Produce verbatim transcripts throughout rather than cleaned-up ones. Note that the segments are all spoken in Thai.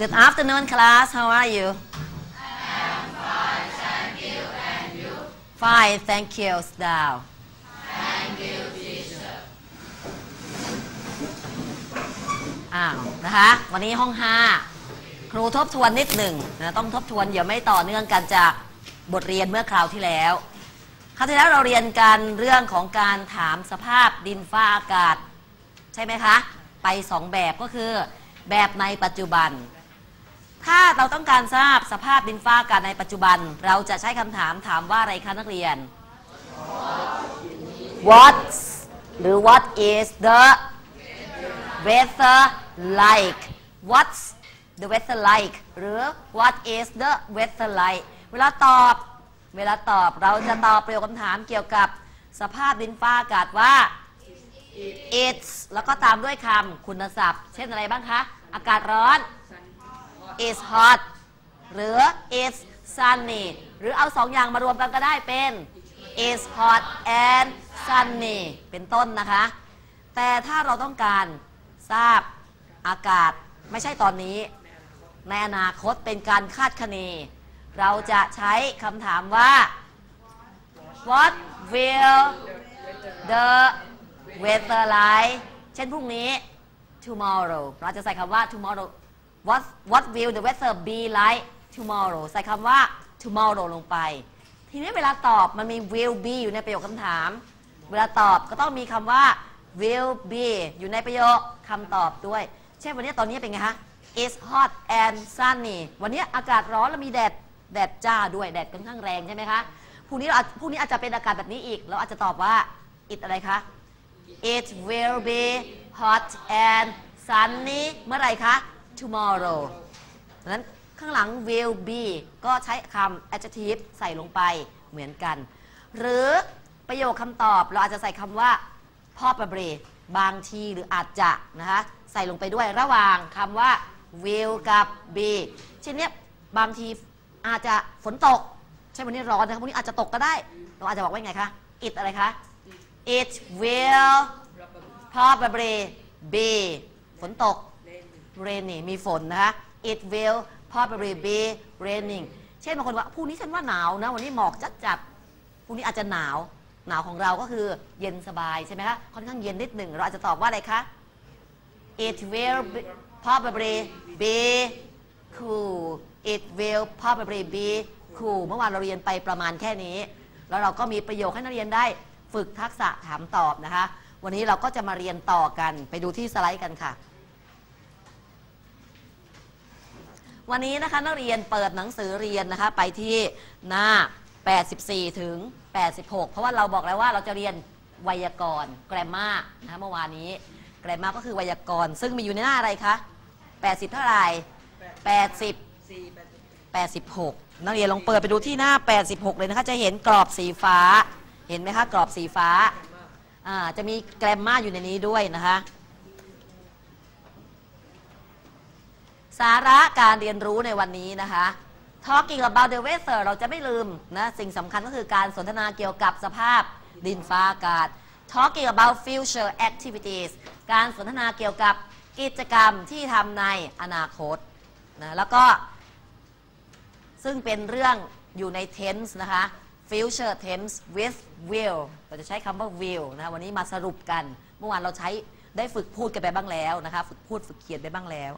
Good afternoon, class. How are you? I'm fine, thank you. And you? Fine, thank you. Down. Thank you, teacher. อ้าวนะคะวันนี้ห้องห้าครูทบทวนนิดหนึ่งนะต้องทบทวนเดี๋ยวไม่ต่อเนื่องกันจากบทเรียนเมื่อคราวที่แล้วคราวที่แล้วเราเรียนกันเรื่องของการถามสภาพดินฟ้าอากาศใช่ไหมคะไปสองแบบก็คือแบบในปัจจุบันถ้าเราต้องการทราบสภาพดินฟ้าอากาศในปัจจุบันเราจะใช้คำถามถามว่าอะไรคะนักเรียน What หรือ What is the weather like What's the weather like หรือ What is the weather like เวลาตอบเวลาตอบเราจะตอบประโยคคำถามเกี่ยวกับสภาพดินฟ้าอากาศว่า it's แล้วก็ตามด้วยคำคุณศัพท์เช่นอะไรบ้างคะอากาศร้อน it's hot หรือ it's sunny หรือเอาสองอย่างมารวมกันก็ได้เป็น it's hot and sunny เป็นต้นนะคะแต่ถ้าเราต้องการทราบอากาศไม่ใช่ตอนนี้ในอนาคตเป็นการคาดคะเนเราจะใช้คำถามว่า What will the weather like เช่นพรุ่งนี้ tomorrow เราจะใส่คำว่า tomorrow What What will the weather be like tomorrow ใส่คำว่า tomorrow ลงไปทีนี้เวลาตอบมันมี will be อยู่ในประโยคคำถามเวลาตอบก็ต้องมีคำว่า will be อยู่ในประโยคคำตอบด้วยเช่นวันนี้ตอนนี้เป็นไงคะ It's hot and sunny วันนี้อากาศร้อนและมีแดดแดดจ้าด้วยแดดค่อนข้างแรงใช่ไหมคะพรุ่งนี้เราพรุ่งนี้อาจจะเป็นอากาศแบบนี้อีกเราอาจจะตอบว่า it อะไรคะ It will be hot and sunny เมื่อไหร่คะ tomorrow ดังนั้นข้างหลัง will be ก็ใช้คำ adjective ใส่ลงไปเหมือนกันหรือประโยคคำตอบเราอาจจะใส่คำว่า probably บางทีหรืออาจจะนะคะใส่ลงไปด้วยระหว่างคำว่า will กับ be เช่นนี้บางทีอาจจะฝนตกใช่วันนี้ร้อนนะครับวันนี้อาจจะตกก็ได้เราอาจจะบอกว่าไงคะ it อะไรคะ it will probably be ฝนตก raining มีฝนนะคะ it will probably be raining เช่นบางคนว่าพรุ่งนี้ฉันว่าหนาวนะวันนี้หมอกจัดจัดพรุ่งนี้อาจจะหนาวหนาวของเราก็คือเย็นสบายใช่ไหมคะค่อนข้างเย็นนิดหนึ่งเราอาจจะตอบว่าอะไรคะ it will probably be cool it will probably be cool เมื่อวานเราเรียนไปประมาณแค่นี้แล้วเราก็มีประโยคให้นักเรียนได้ฝึกทักษะถามตอบนะคะวันนี้เราก็จะมาเรียนต่อกันไปดูที่สไลด์กันค่ะวันนี้นะคะนักเรียนเปิดหนังสือเรียนนะคะไปที่หน้าแปดสิบสี่ถึงแปดสิบหกเพราะว่าเราบอกแล้วว่าเราจะเรียนไวยากรณ์ grammar นะคะเมื่อวานนี้ grammar ก็คือไวยากรณ์ซึ่งมีอยู่ในหน้าอะไรคะแปดสิบเท่าไหร่แปดสิบ แปดสิบหกนักเรียนลองเปิดไปดูที่หน้าแปดสิบหกเลยนะคะจะเห็นกรอบสีฟ้าเห็นไหมคะกรอบสีฟ้าอ่าจะมีแกรมมาอยู่ในนี้ด้วยนะคะสาระการเรียนรู้ในวันนี้นะคะ Talking about the weather เราจะไม่ลืมนะสิ่งสำคัญก็คือการสนทนาเกี่ยวกับสภาพดินฟ้าอากาศ Talking about future activities การสนทนาเกี่ยวกับกิจกรรมที่ทำในอนาคตนะแล้วก็ซึ่งเป็นเรื่องอยู่ใน tense นะคะ future tense with will เราจะใช้คำว่า will นะคะวันนี้มาสรุปกันเมื่อวานเราใช้ได้ฝึกพูดกันไปบ้างแล้วนะคะฝึกพูดฝึกเขียนไปบ้างแล้ว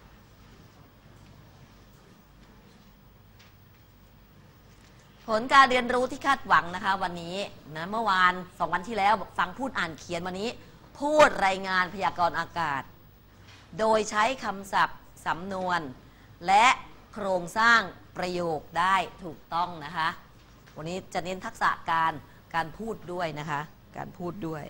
ผลการเรียนรู้ที่คาดหวังนะคะวันนี้นะเมื่อวานสองวันที่แล้วฟังพูดอ่านเขียนวันนี้พูดรายงานพยากรณ์อากาศโดยใช้คำศัพท์สำนวนและโครงสร้างประโยคได้ถูกต้องนะคะวันนี้จะเน้นทักษะการการพูดด้วยนะคะการพูดด้วย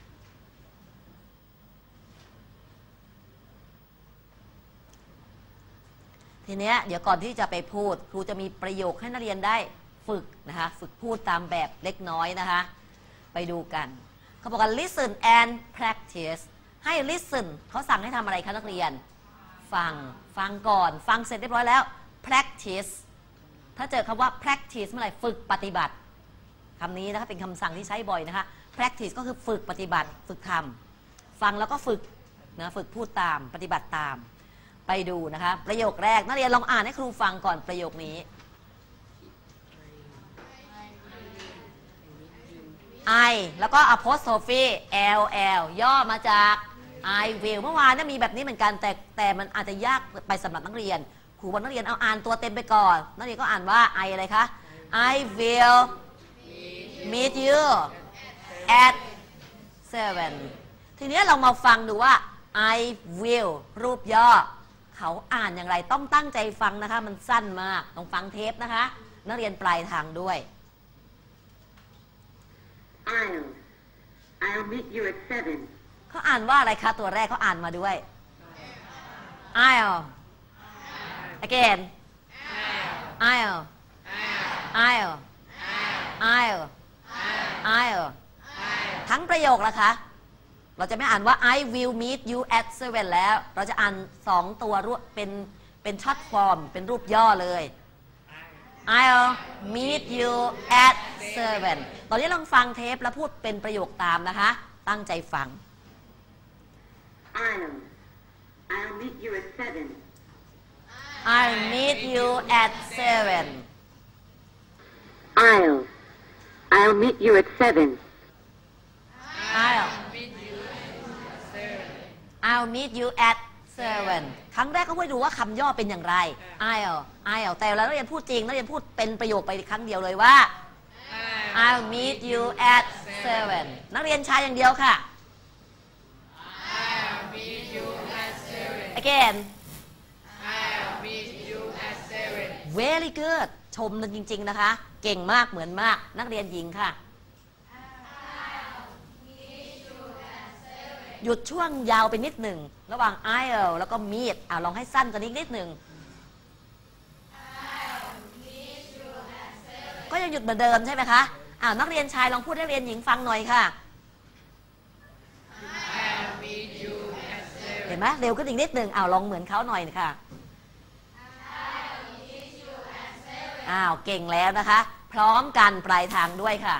ทีเนี้ยเดี๋ยวก่อนที่จะไปพูดครูจะมีประโยคให้นักเรียนได้ฝึกนะคะฝึกพูดตามแบบเล็กน้อยนะคะไปดูกันเขาบอกว่า listen and practice ให้ listen เขาสั่งให้ทำอะไรคะนักเรียนฟังฟังก่อนฟังเสร็จเรียบร้อยแล้ว practice ถ้าเจอคำว่า practice เมื่อไหร่ฝึกปฏิบัติคำนี้นะคะเป็นคำสั่งที่ใช้บ่อยนะคะ practice ก็คือฝึกปฏิบัติฝึกทำฟังแล้วก็ฝึกนะฝึกพูดตามปฏิบัติตามไปดูนะคะประโยคแรกนักเรียนลองอ่านให้ครูฟังก่อนประโยคนี้ I แล้วก็ apostrophe L L ย่อมาจาก I will เมื่อวานมีแบบนี้เหมือนกันแต่แต่มันอาจจะยากไปสำหรับนักเรียนครูบอกนักเรียนเอาอ่านตัวเต็มไปก่อนนักเรียนก็อ่านว่า I อะไรคะ I will meet you at seven ทีนี้เรามาฟังดูว่า I will รูปย่อเขาอ่านอย่างไรต้องตั้งใจฟังนะคะมันสั้นมากต้องฟังเทปนะคะนักเรียนปลายทางด้วย I'll I'll meet you at seven เขาอ่านว่าอะไรคะตัวแรกเขาอ่านมาด้วย I'll again I'll I'll I'll I'll ทั้งประโยคละคะเราจะไม่อ่านว่า I will meet you at seven แล้วเราจะอ่านสองตัวรวบเป็นเป็นช็อตฟอร์มเป็นรูปย่อเลย I'll meet you at seven ตอนนี้ลองฟังเทปแล้วพูดเป็นประโยคตามนะคะตั้งใจฟัง I'll I'll meet you at seven I'll meet you at seven I'll I'll meet you at seven I'll I'll meet you at seven ครั้งแรกก็ให้ดูว่าคำย่อเป็นอย่างไร I'll I'll แต่เรานักเรียนพูดจริงนักเรียนพูดเป็นประโยคไปครั้งเดียวเลยว่า I'll meet you at seven นักเรียนชายอย่างเดียวค่ะ I'll meet you at seven again I'll meet you at seven very good ชมกันจริงๆนะคะเก่งมากเหมือนมากนักเรียนหญิงค่ะหยุดช่วงยาวไปนิดหนึ่งระหว่าง I'll แล้วก็ meet อ่ะลองให้สั้นกว่านี้นิดหนึ่งก็ยังหยุดเหมือนเดิมใช่ไหมคะอ่านักเรียนชายลองพูดให้นักเรียนหญิงฟังหน่อยค่ะ I'll meet you at seven เห็นไหมเร็วขึ้นอีกนิดหนึ่งอ้าวลองเหมือนเขาหน่อยค่ะอ้าวเก่งแล้วนะคะพร้อมกันปลายทางด้วยค่ะ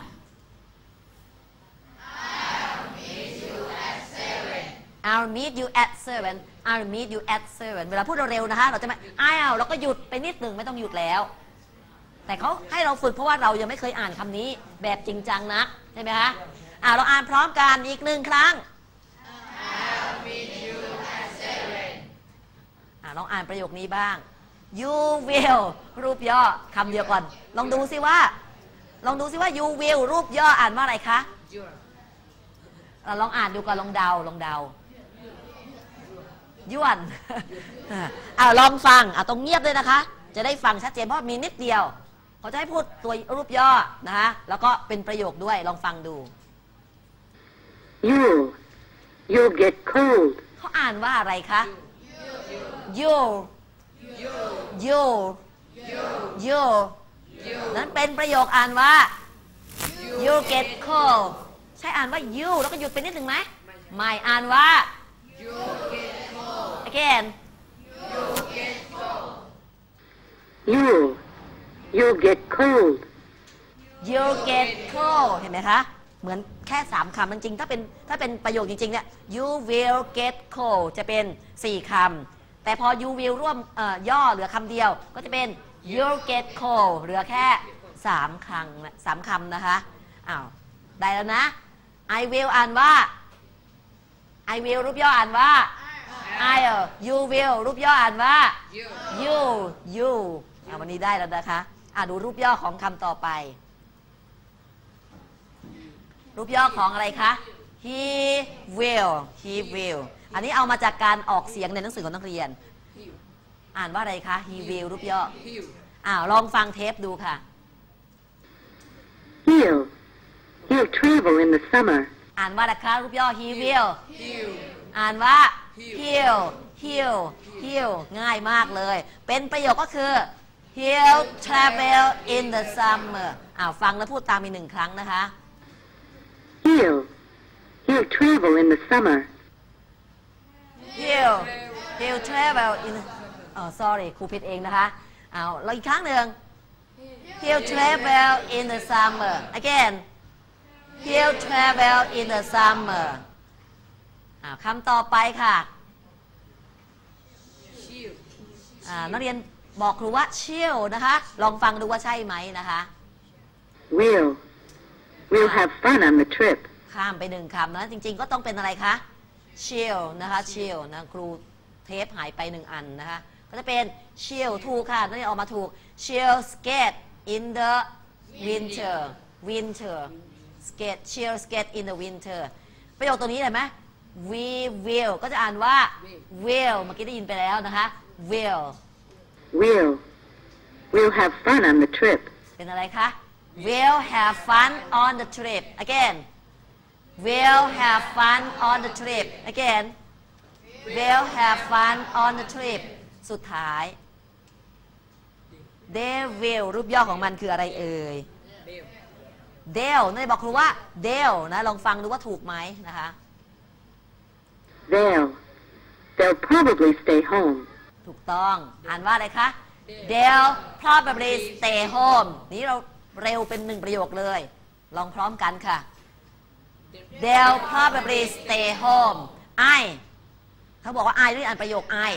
I'll meet you at seven I'll meet you at seven เวลาพูดเร็วๆนะคะเราจะไม่ I'll แล้วก็หยุดไปนิดหนึ่งไม่ต้องหยุดแล้วแต่เขาให้เราฝึกเพราะว่าเรายังไม่เคยอ่านคำนี้แบบจริงจังนักใช่ไหมคะอ่าเราอ่านพร้อมกันอีกหนึ่งครั้ง I'll meet you at seven อ่าลองอ่านประโยคนี้บ้าง you will รูปย่อคำเดียวก่อนลองดูซิว่าลองดูซิว่า you will รูปย่ออ่านว่าอะไรคะเราลองอ่านดูก่อนลองเดาลองเดาย้วนอ่าลองฟังอ่าต้องเงียบเลยนะคะจะได้ฟังชัดเจนเพราะมีนิดเดียวเขาจะให้พูดตัวรูปย่อนะคะแล้วก็เป็นประโยคด้วยลองฟังดู You You'll get cold เขาอ่านว่าอะไรคะ you you you นั้นเป็นประโยคอ่านว่า you get cold ใช่อ่านว่า you แล้วก็หยุดไปนิดหนึ่งไหมไม่อ่านว่า You get cold again You get cold You You'll get cold you get cold เห็นไหมคะเหมือนแค่สามคำจริงๆถ้าเป็นถ้าเป็นประโยคจริงๆเนี่ย you will get cold จะเป็นสี่คำแต่พอ you will ร่วมเอ่อย่อเหลือคำเดียวก็จะเป็น you'll get cold เหลือแค่สามคำสามคำนะคะอ้าวได้แล้วนะ I will อ่านว่า I will รูปย่ออ่านว่า I'll you will รูปย่ออ่านว่า you you อ่ะวันนี้ได้แล้วนะคะอ่ะดูรูปย่อของคำต่อไปรูปย่อของอะไรคะ he will he will อันนี้เอามาจากการออกเสียงในหนังสือของนักเรียนอ่านว่าอะไรคะ he will รูปย่ออ้าวลองฟังเทปดูค่ะ He'll He'll travel in the summer อ่านว่าอะไรคะรูปย่อ he will อ่านว่า he'll he'll he'll ง่ายมากเลยเป็นประโยคก็คือ he'll travel in the summer อ้าวฟังแล้วพูดตามอีกหนึ่งครั้งนะคะ He'll He'll travel in the summer he'll he'll travel in อ๋อ sorry ครูผิดเองนะคะเอาเราอีกครั้งหนึ่ง he'll travel in the summer again he'll travel in the summer อ่าคำต่อไปค่ะอ่านักเรียนบอกครูว่า chill นะคะลองฟังดูว่าใช่ไหมนะคะ We'll. We'll have fun on the trip. ข้ามไปหนึ่งคำนะจริงๆก็ต้องเป็นอะไรคะ chill นะคะ chill นะครูเทปหายไปหนึ่งอันนะคะก็จะเป็น chill ถูกค่ะนักเรียนออกมาถูก chill skate in the winter winter skate chill skate in the winter ประโยคตัวนี้เห็นไหม we will ก็จะอ่านว่า will เมื่อกี้ได้ยินไปแล้วนะคะ will We'll. We'll have fun on the trip. เป็นอะไรคะ will have fun on the trip again will have fun on the trip again will have fun on the trip สุดท้าย they will รูปย่อของมันคืออะไรเอ่ย they'll นั่นบอกครูว่า they'll นะลองฟังดูว่าถูกไหมนะคะ They'll. They'll probably stay home. ถูกต้องอ่านว่าอะไรคะ they'll probably stay home นี้เราเร็วเป็นหนึ่งประโยคเลยลองพร้อมกันค่ะ they'll probably stay home I เขาบอกว่า I ด้วยอ่านประโยค I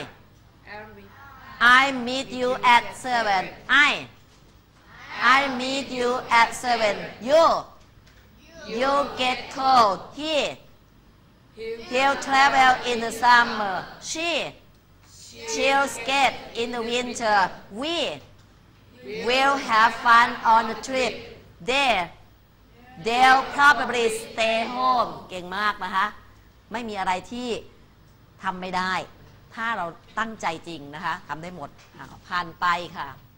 I meet you at seven I I meet you at seven you you get cold he he'll travel in the summer she she'll skate in the winter we will have fun on the trip they they'll probably stay home เก่งมากนะคะไม่มีอะไรที่ทำไม่ได้ถ้าเราตั้งใจจริงนะคะทำได้หมดผ่านไปค่ะ